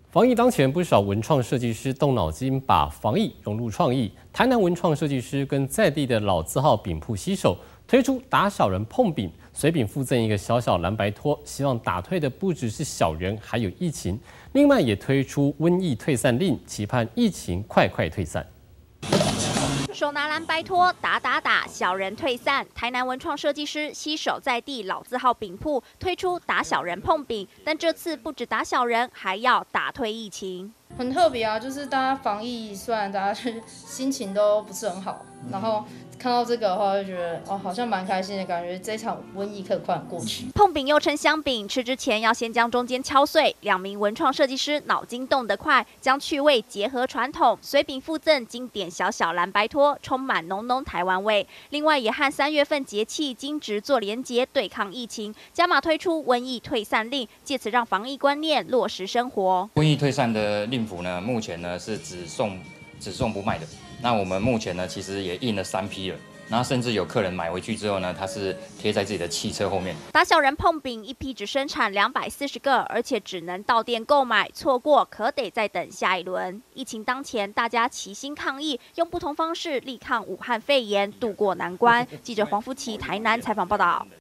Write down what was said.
防疫当前，不少文创设计师动脑筋，把防疫融入创意。台南文创设计师跟在地的老字号饼铺携手，推出打小人碰饼，随饼附赠一个小小蓝白拖，希望打退的不只是小人，还有疫情。另外也推出瘟疫退散令，期盼疫情快快退散。 手拿蓝白拖，打，小人退散。台南文创设计师携手在地老字号饼铺，推出打小人碰饼，但这次不止打小人，还要打退疫情。 很特别啊，就是大家防疫，虽然大家心情都不是很好，然后看到这个的话，就觉得哦，好像蛮开心的感觉。这场瘟疫可以快点过去。 碰饼又称香饼，吃之前要先将中间敲碎。两名文创设计师脑筋动得快，将趣味结合传统，随饼附赠经典小小蓝白拖，充满浓台湾味。另外也和3月份节气惊蛰做连结，对抗疫情，加码推出瘟疫退散令，借此让防疫观念落实生活。 瘟疫退散的令符呢，目前呢是只送不卖的。那我们目前呢，其实也印了3批了。 然后甚至有客人买回去之后呢，它是贴在自己的汽车后面。 打小人碰饼一批只生产240个，而且只能到店购买，错过可得再等下一轮。疫情当前，大家齐心抗疫，用不同方式力抗武汉肺炎，渡过难关。记者黄福琪台南采访报道。